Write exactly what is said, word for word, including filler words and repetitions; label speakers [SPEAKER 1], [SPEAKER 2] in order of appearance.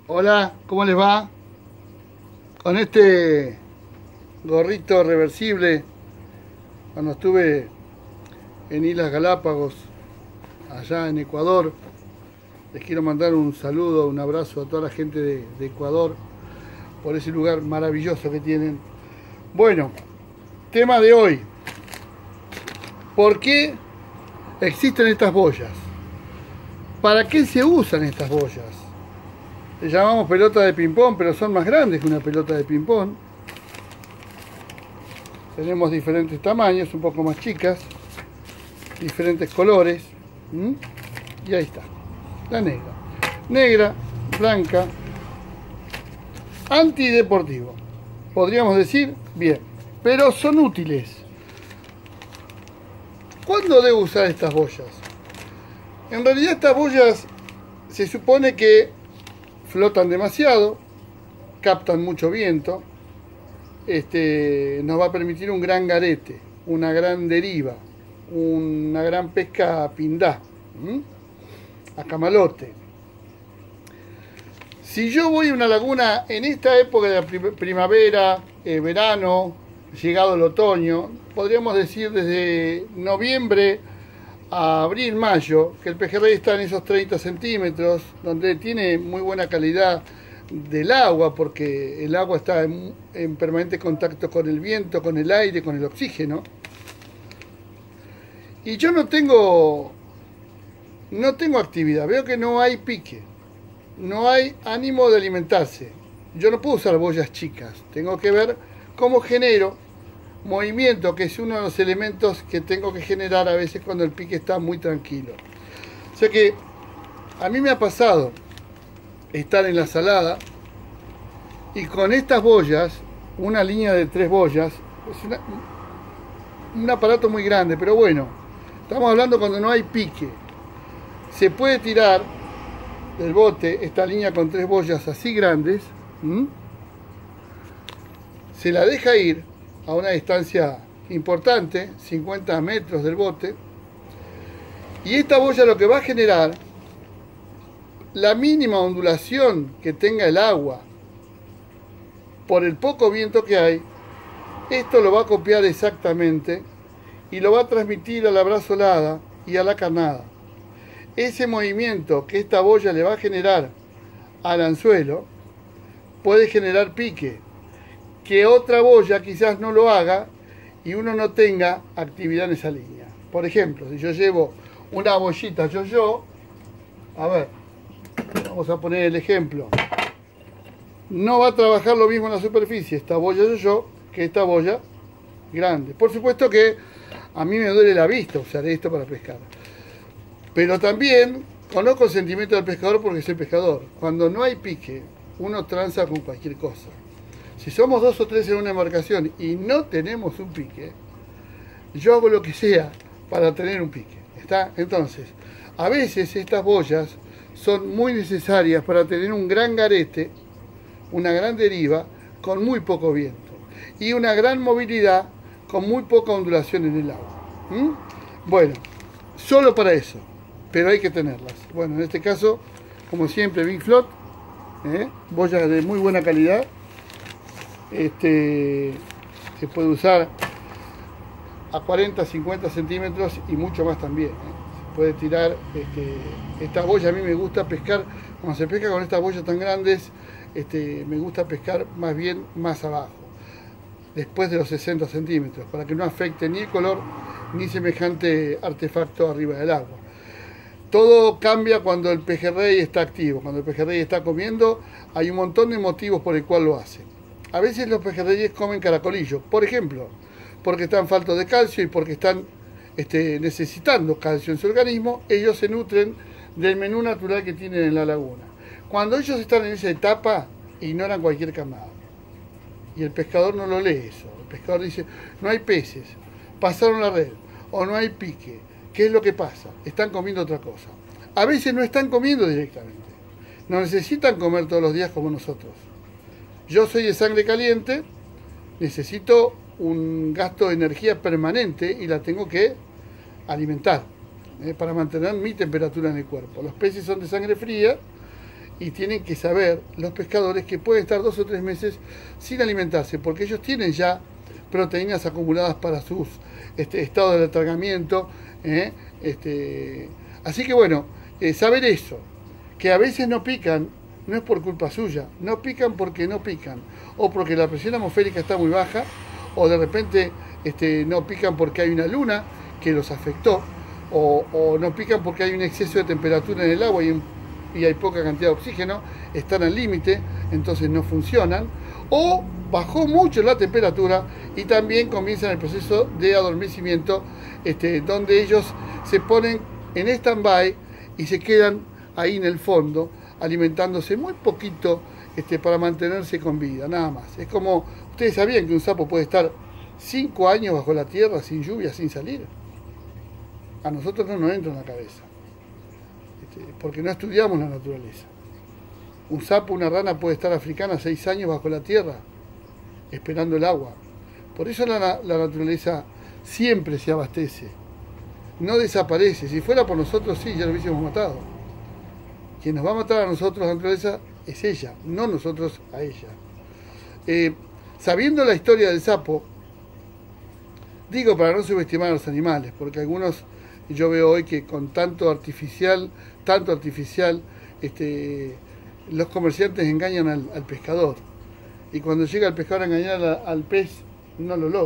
[SPEAKER 1] Hola, ¿cómo les va? Con este gorrito reversible, cuando estuve en Islas Galápagos, allá en Ecuador, les quiero mandar un saludo, un abrazo a toda la gente de, de Ecuador, por ese lugar maravilloso que tienen. Bueno, tema de hoy. ¿Por qué existen estas boyas? ¿Para qué se usan estas boyas? Le llamamos pelota de ping-pong, pero son más grandes que una pelota de ping-pong. Tenemos diferentes tamaños, un poco más chicas, diferentes colores. ¿Mm? Y ahí está, la negra. Negra, blanca, antideportivo. Podríamos decir, bien, pero son útiles. ¿Cuándo debo usar estas boyas? En realidad estas boyas se supone que flotan demasiado, captan mucho viento, este, nos va a permitir un gran garete, una gran deriva, una gran pesca a pindá, ¿m? a camalote. Si yo voy a una laguna en esta época de la primavera, eh, verano, llegado el otoño, podríamos decir desde noviembre a abril, mayo, que el pejerrey está en esos treinta centímetros, donde tiene muy buena calidad del agua, porque el agua está en, en permanente contacto con el viento, con el aire, con el oxígeno. Y yo no tengo, no tengo actividad, veo que no hay pique, no hay ánimo de alimentarse. Yo no puedo usar boyas chicas, tengo que ver cómo genero movimiento, que es uno de los elementos que tengo que generar a veces cuando el pique está muy tranquilo. O sea que a mí me ha pasado estar en la salada y con estas boyas, una línea de tres boyas, es una, un aparato muy grande, pero bueno, estamos hablando cuando no hay pique. Se puede tirar del bote esta línea con tres boyas así grandes, ¿m? Se la deja ir a una distancia importante, cincuenta metros del bote, y esta boya lo que va a generar, la mínima ondulación que tenga el agua por el poco viento que hay, esto lo va a copiar exactamente y lo va a transmitir a la brazolada y a la carnada. Ese movimiento que esta boya le va a generar al anzuelo puede generar pique, que otra boya quizás no lo haga y uno no tenga actividad en esa línea. Por ejemplo, si yo llevo una boyita yo-yo, a ver, vamos a poner el ejemplo, no va a trabajar lo mismo en la superficie esta boya yo-yo que esta boya grande. Por supuesto que a mí me duele la vista usar esto para pescar, pero también conozco el sentimiento del pescador porque soy pescador. Cuando no hay pique, uno tranza con cualquier cosa. Si somos dos o tres en una embarcación y no tenemos un pique, yo hago lo que sea para tener un pique. ¿Está? Entonces, a veces estas boyas son muy necesarias para tener un gran garete, una gran deriva, con muy poco viento. Y una gran movilidad con muy poca ondulación en el agua. ¿Mm? Bueno, solo para eso, pero hay que tenerlas. Bueno, en este caso, como siempre, Big Float, ¿eh? boyas de muy buena calidad. Este, se puede usar a cuarenta, cincuenta centímetros y mucho más también, ¿eh? Se puede tirar este, esta boya. A mí me gusta pescar, cuando se pesca con estas boyas tan grandes, este, me gusta pescar más bien más abajo, después de los sesenta centímetros, para que no afecte ni el color ni semejante artefacto arriba del agua. Todo cambia cuando el pejerrey está activo, cuando el pejerrey está comiendo. Hay un montón de motivos por el cual lo hace. A veces los pejerreyes comen caracolillo, por ejemplo, porque están faltos de calcio y porque están este, necesitando calcio en su organismo. Ellos se nutren del menú natural que tienen en la laguna. Cuando ellos están en esa etapa, ignoran cualquier carnada. Y el pescador no lo lee eso. El pescador dice, no hay peces, pasaron la red, o no hay pique. ¿Qué es lo que pasa? Están comiendo otra cosa. A veces no están comiendo directamente. No necesitan comer todos los días como nosotros. Yo soy de sangre caliente, necesito un gasto de energía permanente y la tengo que alimentar, ¿eh? para mantener mi temperatura en el cuerpo. Los peces son de sangre fría y tienen que saber los pescadores que pueden estar dos o tres meses sin alimentarse, porque ellos tienen ya proteínas acumuladas para sus este, estados de alargamiento. ¿eh? Este, así que bueno, eh, saber eso, que a veces no pican, no es por culpa suya, no pican porque no pican, o porque la presión atmosférica está muy baja, o de repente este, no pican porque hay una luna que los afectó, o, o no pican porque hay un exceso de temperatura en el agua y, y hay poca cantidad de oxígeno, están al límite, entonces no funcionan, o bajó mucho la temperatura y también comienzan el proceso de adormecimiento, este, donde ellos se ponen en stand-by y se quedan ahí en el fondo, alimentándose muy poquito este, para mantenerse con vida, nada más. Es como, ustedes sabían que un sapo puede estar cinco años bajo la tierra, sin lluvia, sin salir. A nosotros no nos entra en la cabeza, este, porque no estudiamos la naturaleza. Un sapo, una rana puede estar africana seis años bajo la tierra, esperando el agua. Por eso la, la naturaleza siempre se abastece, no desaparece. Si fuera por nosotros, sí, ya lo hubiésemos matado. Quien nos va a matar a nosotros, la naturaleza, es ella, no nosotros a ella. Eh, sabiendo la historia del sapo, digo para no subestimar a los animales, porque algunos, yo veo hoy que con tanto artificial, tanto artificial, este, los comerciantes engañan al, al pescador. Y cuando llega el pescador a engañar al, al pez, no lo logra.